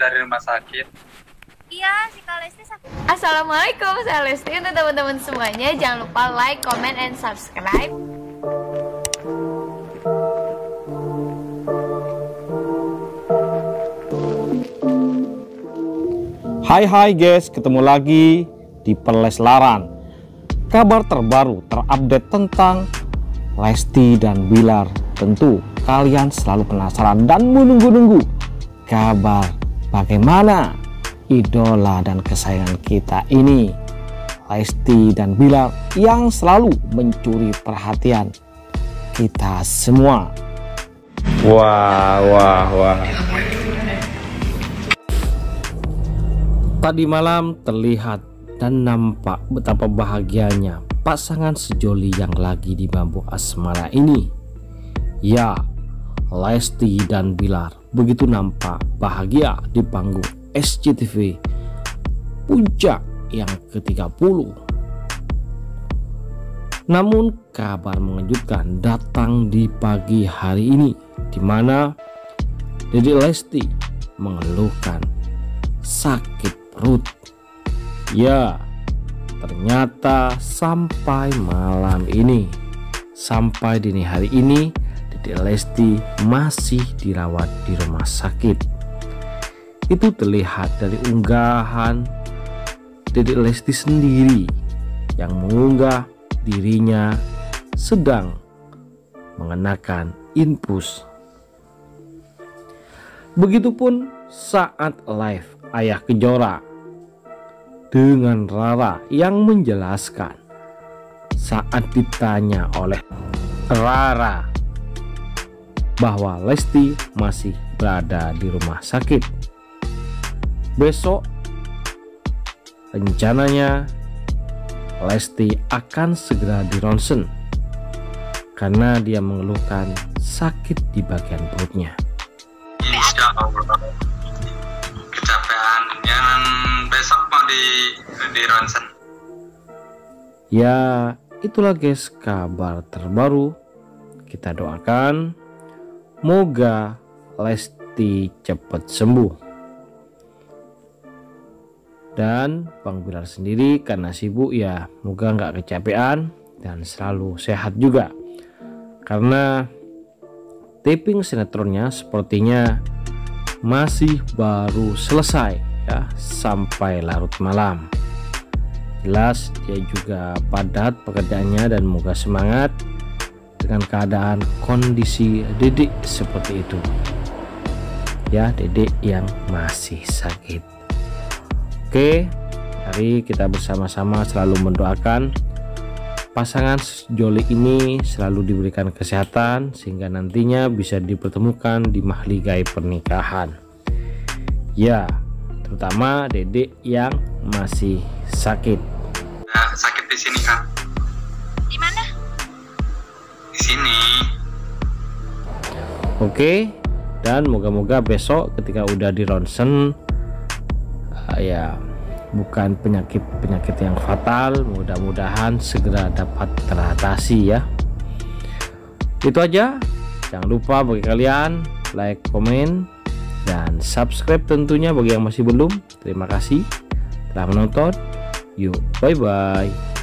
dari rumah sakit. Iya, si Kak Lesti sakit. Assalamualaikum, saya Lesti. Untuk teman-teman semuanya, jangan lupa like, comment, and subscribe. Hai guys, ketemu lagi di Perleslaran. Kabar terbaru terupdate tentang Lesti dan Bilar. Tentu kalian selalu penasaran dan menunggu-nunggu kabar bagaimana idola dan kesayangan kita ini, Lesti dan Bilar, yang selalu mencuri perhatian kita semua. Wah. Tadi malam terlihat dan nampak betapa bahagianya pasangan sejoli yang lagi di bambu asmara ini. Ya, Lesti dan Bilar begitu nampak bahagia di panggung SCTV Puncak yang ke-30. Namun kabar mengejutkan datang di pagi hari ini, di mana Dedek Lesti mengeluhkan sakit perut. Ya, ternyata sampai malam ini, sampai dini hari ini, Dedek Lesti masih dirawat di rumah sakit. Itu terlihat dari unggahan Dedek Lesti sendiri yang mengunggah dirinya sedang mengenakan infus. Begitupun saat live Ayah Kejora dengan Rara yang menjelaskan saat ditanya oleh Rara bahwa Lesti masih berada di rumah sakit. Besok rencananya Lesti akan segera dironsen karena dia mengeluhkan sakit di bagian perutnya. Insya Allah kecapean, yang besok mau di ronsen. Ya, itulah guys kabar terbaru. Kita doakan moga Lesti cepat sembuh. Dan Bang Bilar sendiri karena sibuk ya, moga nggak kecapean dan selalu sehat juga. Karena taping sinetronnya sepertinya masih baru selesai ya, sampai larut malam. Jelas dia juga padat pekerjaannya dan moga semangat dengan keadaan kondisi Dedek seperti itu. Ya, Dedek yang masih sakit. Oke, mari kita bersama-sama selalu mendoakan pasangan sejoli ini selalu diberikan kesehatan sehingga nantinya bisa dipertemukan di mahligai pernikahan. Ya, terutama Dedek yang masih sakit. Sakit di sini kan? Di mana? Di sini. Oke, dan moga-moga besok ketika udah di ronsen ya bukan penyakit yang fatal, mudah-mudahan segera dapat teratasi ya. Itu aja, jangan lupa bagi kalian like, komen, dan subscribe tentunya bagi yang masih belum. Terima kasih telah menonton. Yuk, bye bye.